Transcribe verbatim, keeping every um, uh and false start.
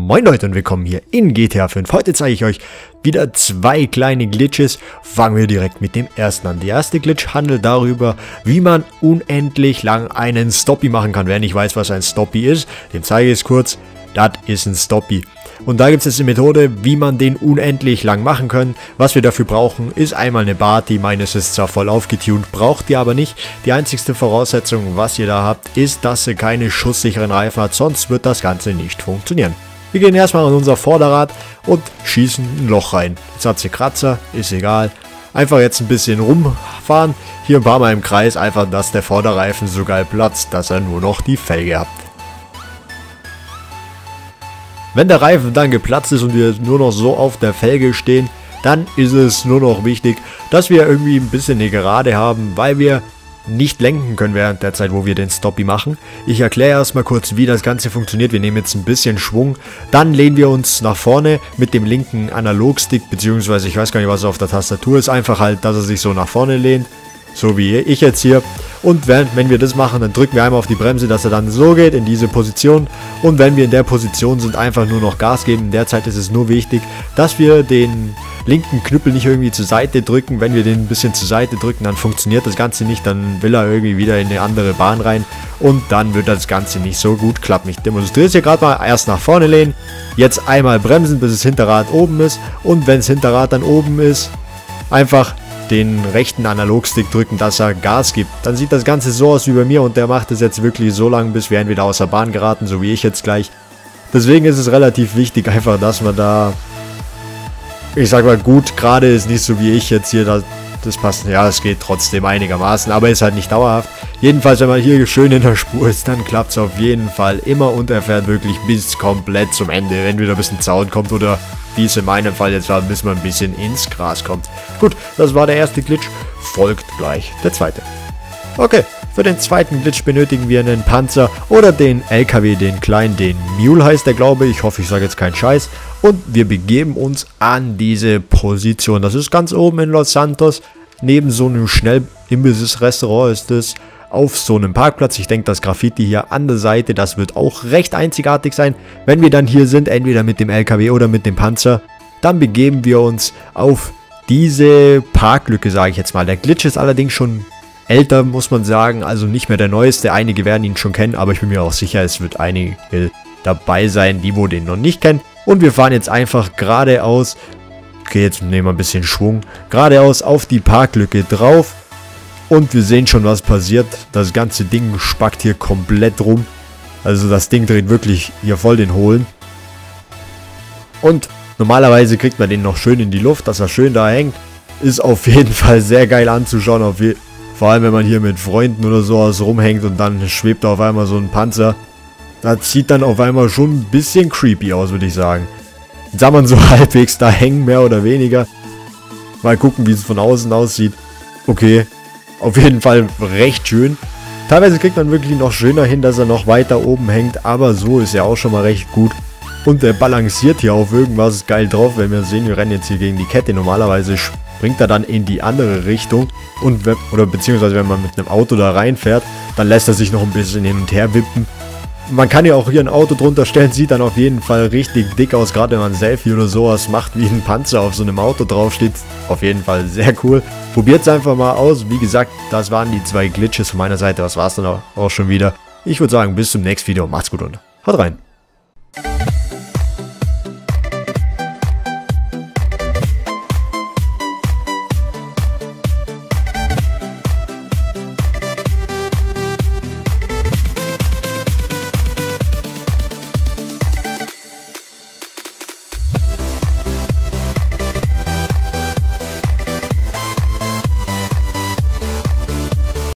Moin Leute und willkommen hier in G T A fünf. Heute zeige ich euch wieder zwei kleine Glitches. Fangen wir direkt mit dem ersten an. Der erste Glitch handelt darüber, wie man unendlich lang einen Stoppie machen kann. Wer nicht weiß, was ein Stoppie ist, dem zeige ich es kurz. Das ist ein Stoppie. Und da gibt es jetzt eine Methode, wie man den unendlich lang machen kann. Was wir dafür brauchen, ist einmal eine Bati. Meines ist zwar voll aufgetunt, braucht ihr aber nicht. Die einzigste Voraussetzung, was ihr da habt, ist, dass ihr keine schusssicheren Reifen habt, sonst wird das Ganze nicht funktionieren. Wir gehen erstmal an unser Vorderrad und schießen ein Loch rein. Jetzt hat sie Kratzer, ist egal. Einfach jetzt ein bisschen rumfahren, hier ein paar Mal im Kreis, einfach, dass der Vorderreifen so geil platzt, dass er nur noch die Felge habt. Wenn der Reifen dann geplatzt ist und wir nur noch so auf der Felge stehen, dann ist es nur noch wichtig, dass wir irgendwie ein bisschen eine Gerade haben, weil wir nicht lenken können während der Zeit, wo wir den Stoppie machen. Ich erkläre erstmal kurz, wie das Ganze funktioniert. Wir nehmen jetzt ein bisschen Schwung, dann lehnen wir uns nach vorne mit dem linken Analogstick, beziehungsweise ich weiß gar nicht, was auf der Tastatur ist, einfach halt, dass er sich so nach vorne lehnt, so wie ich jetzt hier. Und wenn, wenn wir das machen, dann drücken wir einmal auf die Bremse, dass er dann so geht, in diese Position. Und wenn wir in der Position sind, einfach nur noch Gas geben. In der Zeit ist es nur wichtig, dass wir den linken Knüppel nicht irgendwie zur Seite drücken. Wenn wir den ein bisschen zur Seite drücken, dann funktioniert das Ganze nicht. Dann will er irgendwie wieder in eine andere Bahn rein. Und dann wird das Ganze nicht so gut klappen. Ich demonstriere es hier gerade mal. Erst nach vorne lehnen. Jetzt einmal bremsen, bis das Hinterrad oben ist. Und wenn das Hinterrad dann oben ist, einfach den rechten Analogstick drücken, dass er Gas gibt. Dann sieht das Ganze so aus wie bei mir und der macht es jetzt wirklich so lange, bis wir entweder aus der Bahn geraten, so wie ich jetzt gleich. Deswegen ist es relativ wichtig einfach, dass man da, ich sag mal, gut gerade ist, nicht so wie ich jetzt hier, das, das passt, ja, es geht trotzdem einigermaßen, aber ist halt nicht dauerhaft. Jedenfalls, wenn man hier schön in der Spur ist, dann klappt es auf jeden Fall immer und er fährt wirklich bis komplett zum Ende, wenn wieder ein bisschen Zaun kommt oder wie es in meinem Fall jetzt war, bis man ein bisschen ins Gras kommt. Gut, das war der erste Glitch, folgt gleich der zweite. Okay, für den zweiten Glitch benötigen wir einen Panzer oder den L K W, den kleinen, den Mule heißt der, glaube ich. Ich hoffe, ich sage jetzt keinen Scheiß. Und wir begeben uns an diese Position. Das ist ganz oben in Los Santos. Neben so einem Schnellimbiss-Restaurant ist es. Auf so einem Parkplatz. Ich denke, das Graffiti hier an der Seite, das wird auch recht einzigartig sein. Wenn wir dann hier sind, entweder mit dem L K W oder mit dem Panzer, dann begeben wir uns auf diese Parklücke, sage ich jetzt mal. Der Glitch ist allerdings schon älter, muss man sagen, also nicht mehr der neueste. Einige werden ihn schon kennen, aber ich bin mir auch sicher, es wird einige dabei sein, die wo den noch nicht kennen. Und wir fahren jetzt einfach geradeaus, okay, jetzt nehmen wir ein bisschen Schwung, geradeaus auf die Parklücke drauf. Und wir sehen schon, was passiert. Das ganze Ding spackt hier komplett rum. Also das Ding dreht wirklich hier voll den Hohlen. Und normalerweise kriegt man den noch schön in die Luft, dass er schön da hängt. Ist auf jeden Fall sehr geil anzuschauen. Auf je Vor allem, wenn man hier mit Freunden oder sowas rumhängt und dann schwebt auf einmal so ein Panzer. Das sieht dann auf einmal schon ein bisschen creepy aus, würde ich sagen. Jetzt haben wir so halbwegs da hängen, mehr oder weniger. Mal gucken, wie es von außen aussieht. Okay. Auf jeden Fall recht schön. Teilweise kriegt man wirklich noch schöner hin, dass er noch weiter oben hängt. Aber so ist er auch schon mal recht gut. Und er balanciert hier auf irgendwas geil drauf. Wenn wir sehen, wir rennen jetzt hier gegen die Kette. Normalerweise springt er dann in die andere Richtung. Und oder beziehungsweise wenn man mit einem Auto da reinfährt, dann lässt er sich noch ein bisschen hin und her wippen. Man kann ja auch hier ein Auto drunter stellen. Sieht dann auf jeden Fall richtig dick aus. Gerade wenn man ein Selfie oder sowas macht, wie ein Panzer auf so einem Auto draufsteht. Auf jeden Fall sehr cool. Probiert es einfach mal aus. Wie gesagt, das waren die zwei Glitches von meiner Seite. Das war es dann auch schon wieder. Ich würde sagen, bis zum nächsten Video. Macht's gut und haut rein.